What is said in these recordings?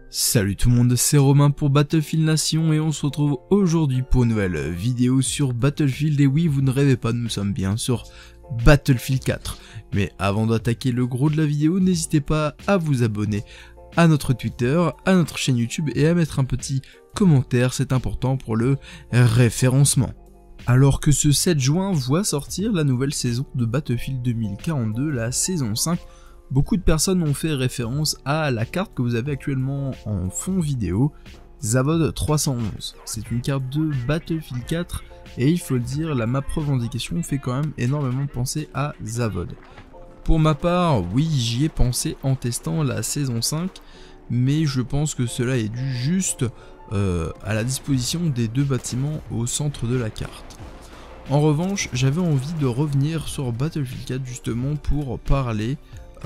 Salut tout le monde, c'est Romain pour Battlefield Nation et on se retrouve aujourd'hui pour une nouvelle vidéo sur Battlefield. Et oui, vous ne rêvez pas, nous sommes bien sur Battlefield 4. Mais avant d'attaquer le gros de la vidéo, n'hésitez pas à vous abonner à notre Twitter, à notre chaîne YouTube et à mettre un petit commentaire, c'est important pour le référencement. Alors que ce 7 juin voit sortir la nouvelle saison de Battlefield 2042, la saison 5, beaucoup de personnes ont fait référence à la carte que vous avez actuellement en fond vidéo, Zavod 311. C'est une carte de Battlefield 4 et il faut le dire, la map revendication fait quand même énormément penser à Zavod. Pour ma part, oui, j'y ai pensé en testant la saison 5, mais je pense que cela est dû juste à la disposition des deux bâtiments au centre de la carte. En revanche, j'avais envie de revenir sur Battlefield 4 justement pour parler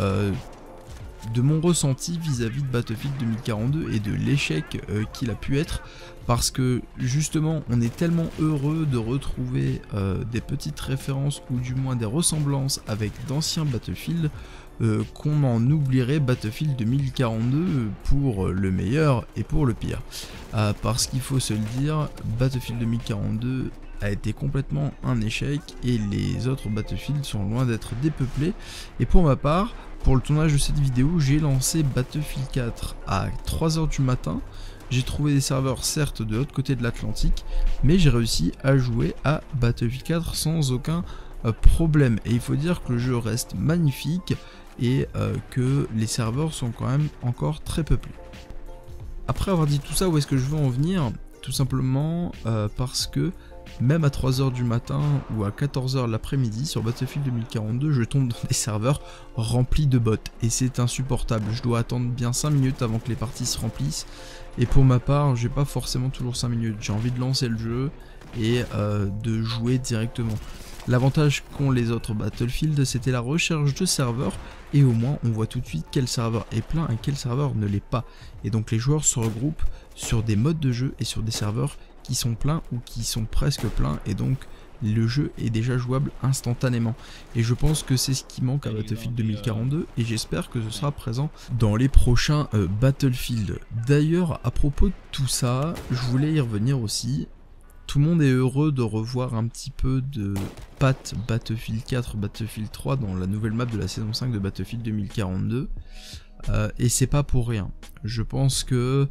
de mon ressenti vis-à-vis de Battlefield 2042 et de l'échec qu'il a pu être, parce que justement on est tellement heureux de retrouver des petites références ou du moins des ressemblances avec d'anciens Battlefield qu'on en oublierait Battlefield 2042 pour le meilleur et pour le pire. Parce qu'il faut se le dire, Battlefield 2042 a été complètement un échec et les autres Battlefield sont loin d'être dépeuplés. Et pour ma part, pour le tournage de cette vidéo, j'ai lancé Battlefield 4 à 3h du matin. J'ai trouvé des serveurs certes de l'autre côté de l'Atlantique, mais j'ai réussi à jouer à Battlefield 4 sans aucun problème. Et il faut dire que le jeu reste magnifique et que les serveurs sont quand même encore très peuplés. Après avoir dit tout ça, où est-ce que je veux en venir? Tout simplement parce que même à 3h du matin ou à 14h l'après-midi sur Battlefield 2042, je tombe dans des serveurs remplis de bots et c'est insupportable. Je dois attendre bien 5 minutes avant que les parties se remplissent et pour ma part, j'ai pas forcément toujours 5 minutes. J'ai envie de lancer le jeu et de jouer directement. L'avantage qu'ont les autres Battlefield, c'était la recherche de serveurs et au moins on voit tout de suite quel serveur est plein et quel serveur ne l'est pas. Et donc les joueurs se regroupent sur des modes de jeu et sur des serveurs qui sont pleins ou qui sont presque pleins et donc le jeu est déjà jouable instantanément. Et je pense que c'est ce qui manque à Battlefield 2042 et j'espère que ce sera présent dans les prochains Battlefield. D'ailleurs, à propos de tout ça, je voulais y revenir aussi. Tout le monde est heureux de revoir un petit peu de pattes Battlefield 4, Battlefield 3 dans la nouvelle map de la saison 5 de Battlefield 2042. Et c'est pas pour rien. Je pense que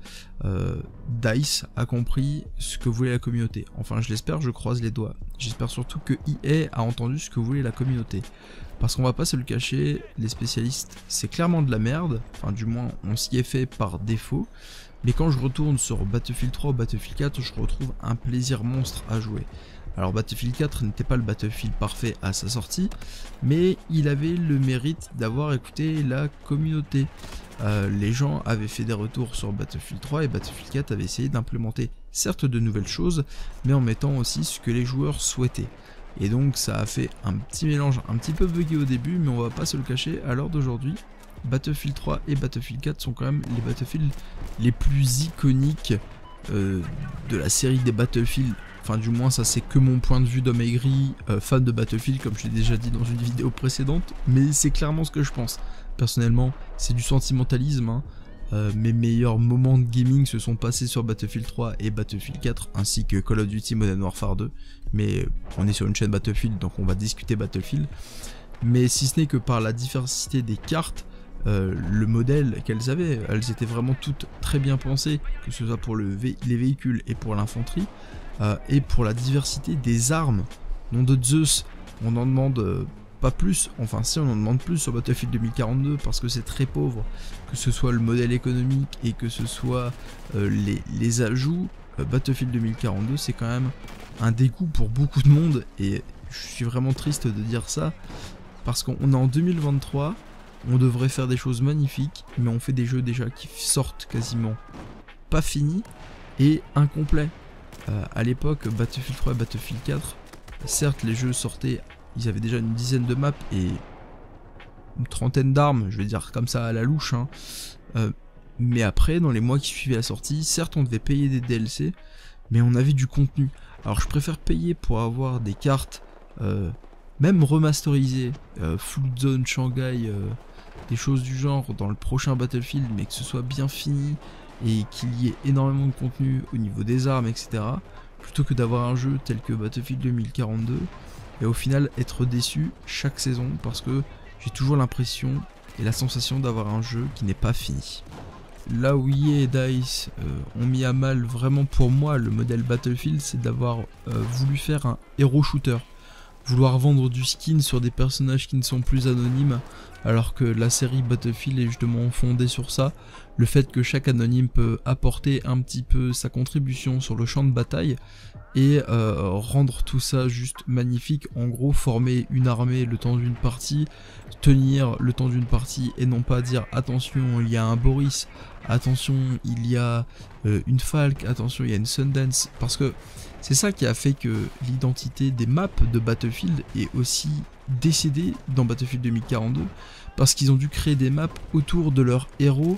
DICE a compris ce que voulait la communauté. Enfin, je l'espère, je croise les doigts. J'espère surtout que EA a entendu ce que voulait la communauté. Parce qu'on va pas se le cacher, les spécialistes, c'est clairement de la merde. Enfin, du moins, on s'y est fait par défaut. Mais quand je retourne sur Battlefield 3 ou Battlefield 4, je retrouve un plaisir monstre à jouer. Alors Battlefield 4 n'était pas le Battlefield parfait à sa sortie, mais il avait le mérite d'avoir écouté la communauté. Les gens avaient fait des retours sur Battlefield 3 et Battlefield 4 avait essayé d'implémenter certes de nouvelles choses, mais en mettant aussi ce que les joueurs souhaitaient. Et donc ça a fait un petit mélange un petit peu buggé au début, mais on va pas se le cacher, à l'heure d'aujourd'hui, Battlefield 3 et Battlefield 4 sont quand même les Battlefield les plus iconiques de la série des Battlefield. Enfin, du moins, ça c'est que mon point de vue d'homme aigri, fan de Battlefield, comme je l'ai déjà dit dans une vidéo précédente, mais c'est clairement ce que je pense. Personnellement, c'est du sentimentalisme, hein. Mes meilleurs moments de gaming se sont passés sur Battlefield 3 et Battlefield 4, ainsi que Call of Duty Modern Warfare 2, mais on est sur une chaîne Battlefield, donc on va discuter Battlefield. Mais si ce n'est que par la diversité des cartes, le modèle qu'elles avaient, elles étaient vraiment toutes très bien pensées, que ce soit pour les véhicules et pour l'infanterie, et pour la diversité des armes. Nom de Zeus, on en demande pas plus, enfin si on en demande plus sur Battlefield 2042 parce que c'est très pauvre, que ce soit le modèle économique et que ce soit les ajouts. Battlefield 2042 c'est quand même un dégoût pour beaucoup de monde et je suis vraiment triste de dire ça parce qu'on est en 2023, on devrait faire des choses magnifiques mais on fait des jeux déjà qui sortent quasiment pas finis et incomplets. À l'époque, Battlefield 3 et Battlefield 4, certes les jeux sortaient, ils avaient déjà une dizaine de maps et une trentaine d'armes, je vais dire comme ça à la louche, hein. Mais après, dans les mois qui suivaient la sortie, certes on devait payer des DLC, mais on avait du contenu. Alors je préfère payer pour avoir des cartes, même remasterisées, Flood Zone, Shanghai, des choses du genre dans le prochain Battlefield, mais que ce soit bien fini, et qu'il y ait énormément de contenu au niveau des armes, etc. Plutôt que d'avoir un jeu tel que Battlefield 2042 et au final être déçu chaque saison parce que j'ai toujours l'impression et la sensation d'avoir un jeu qui n'est pas fini. Là où EA et DICE ont mis à mal vraiment pour moi le modèle Battlefield, c'est d'avoir voulu faire un hero shooter. Vouloir vendre du skin sur des personnages qui ne sont plus anonymes, alors que la série Battlefield est justement fondée sur ça. Le fait que chaque anonyme peut apporter un petit peu sa contribution sur le champ de bataille et rendre tout ça juste magnifique. En gros, former une armée le temps d'une partie, tenir le temps d'une partie et non pas dire attention il y a un Boris, attention il y a une Falk, attention il y a une Sundance, parce que c'est ça qui a fait que l'identité des maps de Battlefield est aussi décédée dans Battlefield 2042, parce qu'ils ont dû créer des maps autour de leurs héros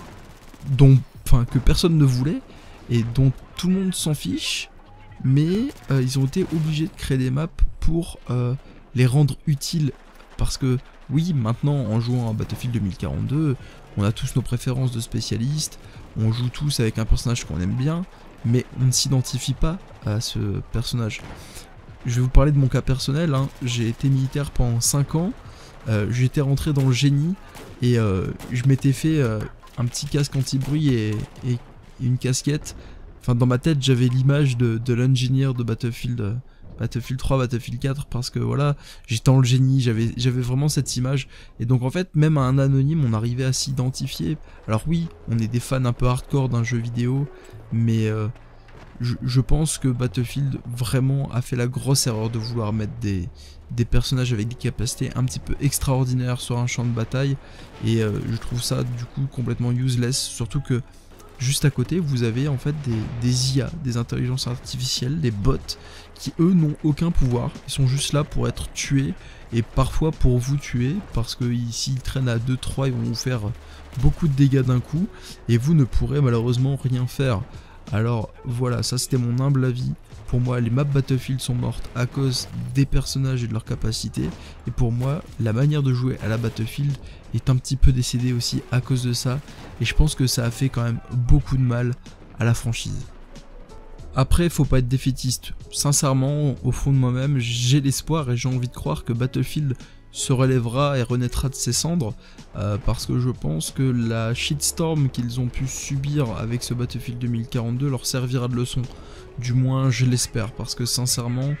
que personne ne voulait et dont tout le monde s'en fiche, mais ils ont été obligés de créer des maps pour les rendre utiles, parce que oui, maintenant en jouant à Battlefield 2042, on a tous nos préférences de spécialistes, on joue tous avec un personnage qu'on aime bien, mais on ne s'identifie pas à ce personnage. Je vais vous parler de mon cas personnel, hein. J'ai été militaire pendant 5 ans, j'étais rentré dans le génie et je m'étais fait un petit casque anti-bruit et une casquette. Enfin, dans ma tête, j'avais l'image de l'ingénieur de Battlefield 3, Battlefield 4, parce que voilà, j'étais dans le génie, j'avais vraiment cette image. Et donc en fait, même à un anonyme, on arrivait à s'identifier. Alors oui, on est des fans un peu hardcore d'un jeu vidéo, mais je pense que Battlefield vraiment a fait la grosse erreur de vouloir mettre des personnages avec des capacités un petit peu extraordinaires sur un champ de bataille, et je trouve ça du coup complètement useless, surtout que juste à côté vous avez en fait des IA, des intelligences artificielles, des bots qui eux n'ont aucun pouvoir, ils sont juste là pour être tués et parfois pour vous tuer, parce que s'ils traînent à 2-3 ils vont vous faire beaucoup de dégâts d'un coup et vous ne pourrez malheureusement rien faire. Alors voilà, ça c'était mon humble avis. Pour moi, les maps Battlefield sont mortes à cause des personnages et de leurs capacités. Et pour moi, la manière de jouer à la Battlefield est un petit peu décédée aussi à cause de ça. Et je pense que ça a fait quand même beaucoup de mal à la franchise. Après, faut pas être défaitiste. Sincèrement, au fond de moi-même, j'ai l'espoir et j'ai envie de croire que Battlefield se relèvera et renaîtra de ses cendres, parce que je pense que la shitstorm qu'ils ont pu subir avec ce Battlefield 2042 leur servira de leçon. Du moins je l'espère, parce que sincèrement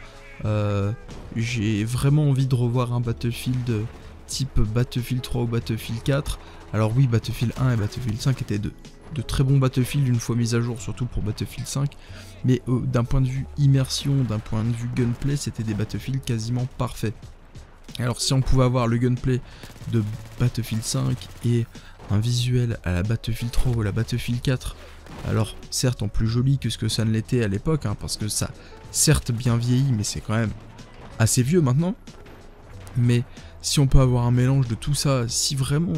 j'ai vraiment envie de revoir un Battlefield type Battlefield 3 ou Battlefield 4. Alors oui, Battlefield 1 et Battlefield 5 étaient de très bons Battlefield une fois mis à jour, surtout pour Battlefield 5, mais d'un point de vue immersion, d'un point de vue gunplay, c'était des Battlefield quasiment parfaits. Alors si on pouvait avoir le gunplay de Battlefield 5 et un visuel à la Battlefield 3 ou à la Battlefield 4, alors certes en plus joli que ce que ça ne l'était à l'époque, hein, parce que ça certes bien vieilli, mais c'est quand même assez vieux maintenant. Mais si on peut avoir un mélange de tout ça, si vraiment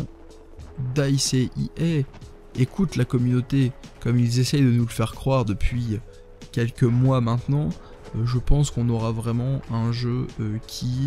DICE et EA écoutent la communauté comme ils essayent de nous le faire croire depuis quelques mois maintenant, je pense qu'on aura vraiment un jeu qui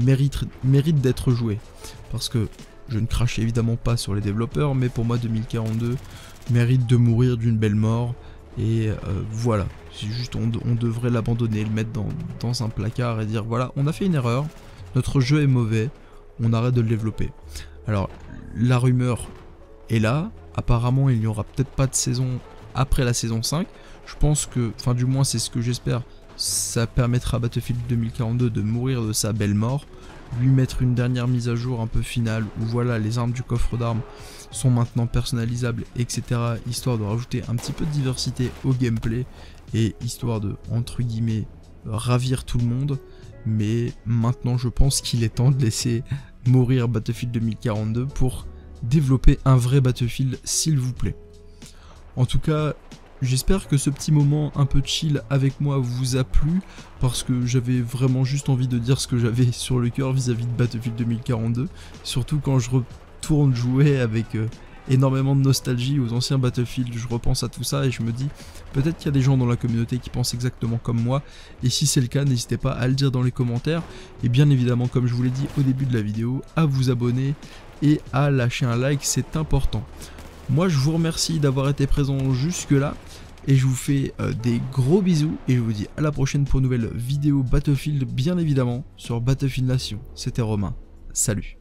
mérite d'être joué, parce que je ne crache évidemment pas sur les développeurs, mais pour moi 2042 mérite de mourir d'une belle mort, et voilà, c'est juste on devrait l'abandonner, le mettre dans un placard et dire voilà, on a fait une erreur, notre jeu est mauvais, on arrête de le développer. Alors la rumeur est là, apparemment il n'y aura peut-être pas de saison après la saison 5, je pense que, enfin du moins c'est ce que j'espère, ça permettra à Battlefield 2042 de mourir de sa belle mort, lui mettre une dernière mise à jour un peu finale où voilà, les armes du coffre d'armes sont maintenant personnalisables, etc. Histoire de rajouter un petit peu de diversité au gameplay et histoire de, entre guillemets, ravir tout le monde. Mais maintenant je pense qu'il est temps de laisser mourir Battlefield 2042 pour développer un vrai Battlefield, s'il vous plaît. En tout cas, j'espère que ce petit moment un peu chill avec moi vous a plu, parce que j'avais vraiment juste envie de dire ce que j'avais sur le cœur vis-à-vis de Battlefield 2042, surtout quand je retourne jouer avec énormément de nostalgie aux anciens Battlefield, je repense à tout ça et je me dis peut-être qu'il y a des gens dans la communauté qui pensent exactement comme moi, et si c'est le cas, n'hésitez pas à le dire dans les commentaires, et bien évidemment, comme je vous l'ai dit au début de la vidéo, à vous abonner et à lâcher un like, c'est important. Moi je vous remercie d'avoir été présent jusque là. Et je vous fais des gros bisous. Et je vous dis à la prochaine pour une nouvelle vidéo Battlefield, bien évidemment, sur Battlefield Nation. C'était Romain. Salut.